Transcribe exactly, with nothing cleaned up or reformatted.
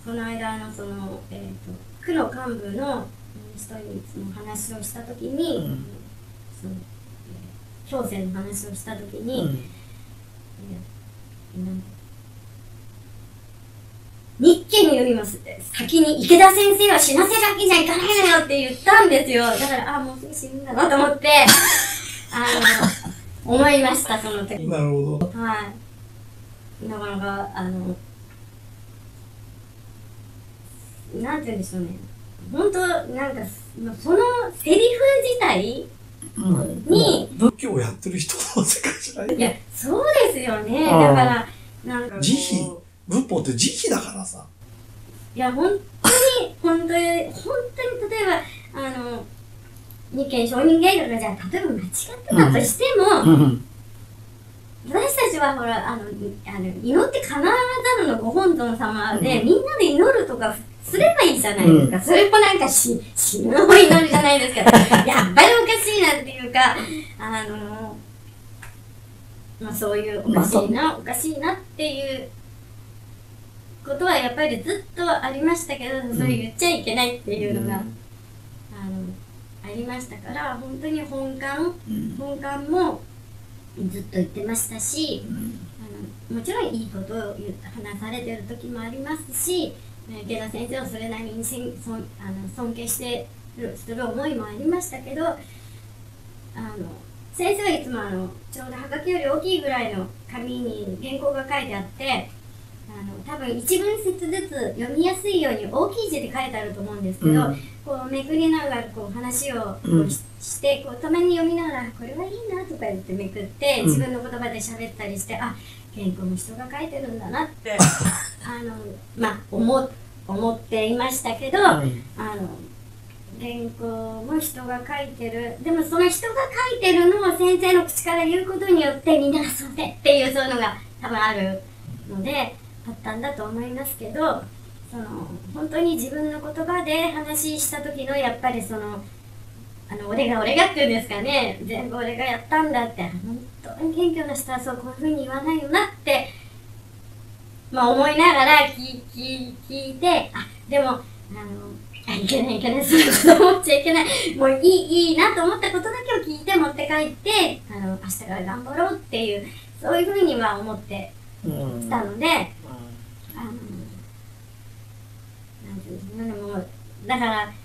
この間のその、えー、と区の幹部の人にその話をしたときに、うん、その、えー、行政の話をしたときに、うん、えー、なん日記よりも先に池田先生は死なせるわけじゃいかないのよって言ったんですよ。だから、あ、もうすぐ死ぬんだなと思ってあの思いました、その時。 なるほど。 はい。なかなかあのなんて言うんでしょうね。本当なんかそのセリフ自体に、 うん、仏教をやってる人の世界じゃない。 いや、そうですよね。だからなんか慈悲、仏法って慈悲だからさ。 いや本当に本当に本当に例えばあの日憲承認原理がじゃあ例えば間違ってたとしても、うんうん、私たちはほらあのあの祈って叶わざるのご本尊様で、うん、みんなで祈るとかすればいいじゃないですか、うん、それもなんかし死ぬの祈りじゃないですかやっぱりおかしいなっていうかあの、まあ、そういうおかしいなおかしいなっていうことはやっぱりずっとありましたけど、うん、それ言っちゃいけないっていうのが、うん、あのありましたから本当に本館、うん、本館もずっと言ってましたし、うん、あのもちろんいいことを言って話されてる時もありますし池田先生をそれなりにせんそんあの尊敬してるする思いもありましたけどあの先生はいつもあのちょうどはがきより大きいぐらいの紙に原稿が書いてあってあの多分一文節ずつ読みやすいように大きい字で書いてあると思うんですけど、うん、こうめくりながらこう話をこう し,、うん、してこうたまに読みながらこれはいいなとか言ってめくって自分の言葉で喋ったりして、うん、あ原稿も人が書いてるんだなってあの、まあ、思, 思っていましたけど、うん、あの原稿も人が書いてるでもその人が書いてるのを先生の口から言うことによってみんながそうでっていうそういうのが多分あるのであったんだと思いますけどその本当に自分の言葉で話した時のやっぱりそのあの俺が俺がっていうんですかね全部俺がやったんだって本当に謙虚な人はそうこういうふうに言わないよなって、まあ、思いながら聞聞聞いてあでもあのあいけないいけないそういうこと思っちゃいけないもういいいいなと思ったことだけを聞いて持って帰ってあの明日から頑張ろうっていうそういうふうには思ってきたので、うん、あのなんていうんですかねもうだから